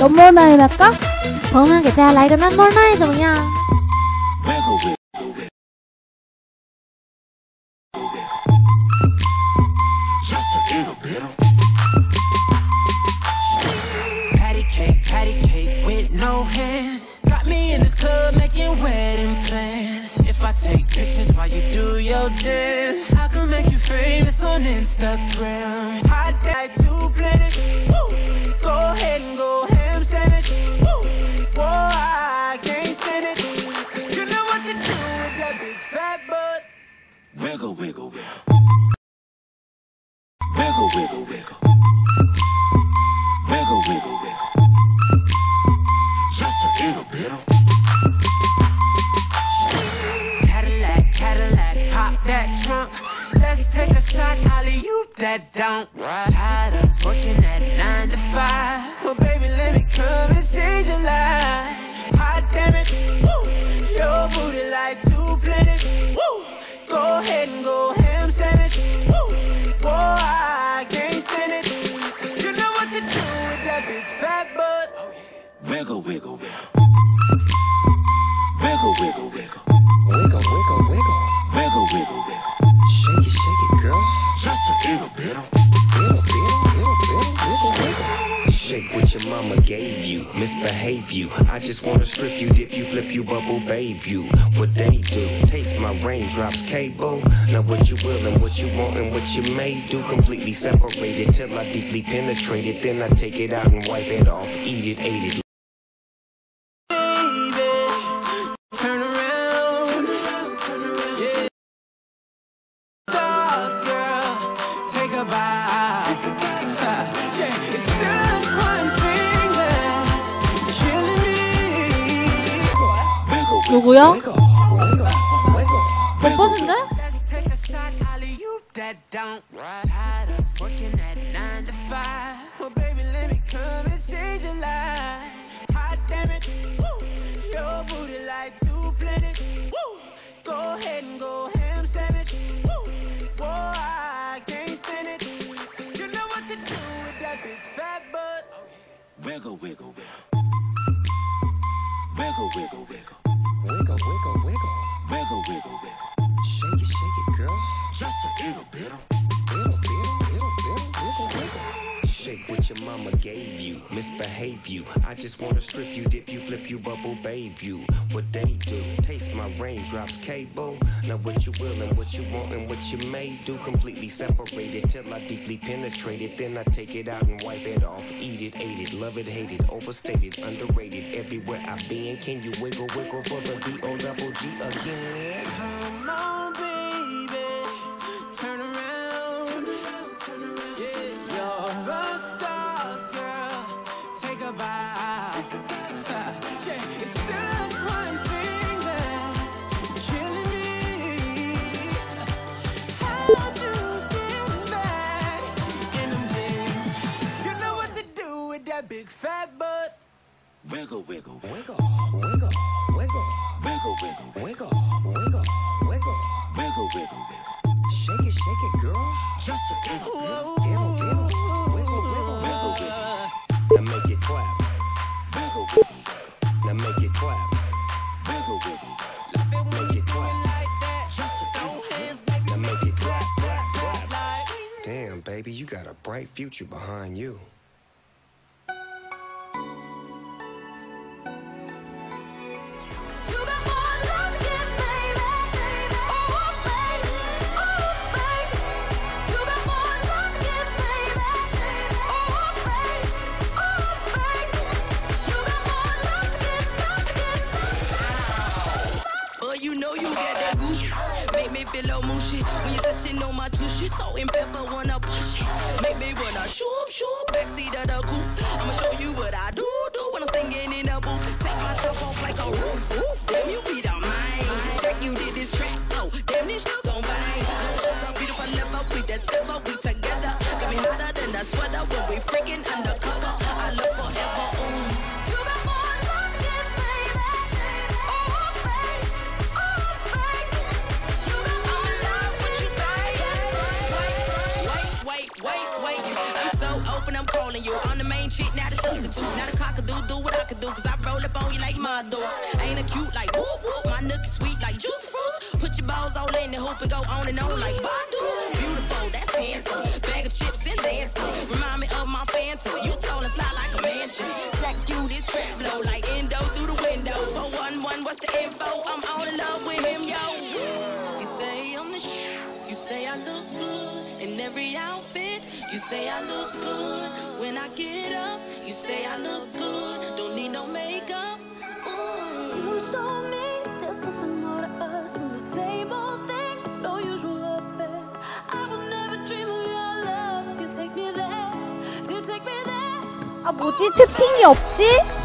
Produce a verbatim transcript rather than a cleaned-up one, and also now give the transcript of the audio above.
Number nine 来个， 朋友们给大家来个 Number nine 怎么样？ Patty cake, patty cake with no hands. Got me in this club making wedding plans. If I take pictures while you do your dance, I can make you famous on Instagram. Hot like two planets. Woo. Go ahead and go ham sandwich. Woo. Boy, I can't stand it. Cause you know what to do with that big fat butt. Wiggle, wiggle, wiggle. Wiggle, wiggle, wiggle. Wiggle, wiggle, wiggle. Just a little bit. Cadillac, Cadillac, pop that trunk. Let's take a shot, Ollie, you that don't. Tired of working at nine to five. Well, baby, let me come and change your life. Hot damn it, woo. Your booty like two planets, woo. Go ahead and go ham sandwich, woo. Boy, I can't stand it. Cause you know what to do with that big fat butt. Oh, yeah. Wiggle, wiggle, wiggle. Wiggle, wiggle, wiggle. Wiggle, wiggle, wiggle. Wiggle, wiggle, wiggle. Shake it, shake it, girl. Just a little bit. Little bit, little bit, wiggle, wiggle. Shake what your mama gave you, misbehave you. I just wanna strip you, dip you, flip you, bubble bathe you. What they do, taste my raindrops, cable. Now what you will and what you want and what you may do. Completely separated till I deeply penetrate it. Then I take it out and wipe it off, eat it, ate it. 누구야? 못 봤는데? Wiggle, wiggle, wiggle. Wiggle, wiggle, wiggle. Wiggle, wiggle, wiggle. Wiggle, wiggle, wiggle. Shake it, shake it, girl. Just a little bit. Little bit, little bit, wiggle, wiggle. Shake what your mama gave you, misbehave you. I just wanna strip you, dip you, flip you, bubble bathe you. What they do, taste my raindrops, cable. Now what you will and what you want and what you may do. Completely separated till I deeply penetrate it. Then I take it out and wipe it off, eat it, ate it, love it, hate it, overstated, underrated. Everywhere I've been, can you wiggle, wiggle for the D O double G again? Come on, baby, turn around. Yeah, you're a star, girl. Take a bite. Yeah, it's just one thing that's killing me. How'd you get back in them jeans? You know what to do with that big fat butt. Wiggle, wiggle, wiggle, wiggle, wiggle, wiggle, wiggle, wiggle, wiggle, wiggle, wiggle, wiggle, wiggle. Shake it, shake it, girl. Just a little bit, little bit, wiggle, wiggle, wiggle, wiggle. Now make it clap. Wiggle, wiggle, wiggle. Now make it clap. Wiggle, wiggle, wiggle. Make it clap. Just a little bit. Now make it clap, clap, clap. Damn, baby, you got a bright future behind you. Feel mushy when you're touching on my tushy, salt and pepper wanna push it. Make me wanna shoop shoop backseat of the coupe. I'ma show you what I do do when I'm singing in the booth. Take myself off like a roof, roof. Damn, you be the man. Check you did this track, oh damn this shit gon' bang. Hold up, beautiful left up with that silver, we together. Got me hotter than a sweater when we freaking undercover. I love forever. Ooh. Wait, wait, I'm so open, I'm calling you. I'm the main chick, not a substitute, not a cockadoo. and go on and on like Badu. Beautiful, that's handsome. Bag of chips and dancing. Remind me of my phantom. You tall and fly like a mansion. Jack you this trap flow like endo through the window. four one one, what's the info? I'm all in love with him, yo. You say I'm the sh. You say I look good in every outfit. You say I look good when I get up. You say I look good, don't need no makeup. You show me there's something more to us than the same old thing. No usual affair. I will never dream of your love to take me there, to take me there. 아 뭐지? 채팅이 없지?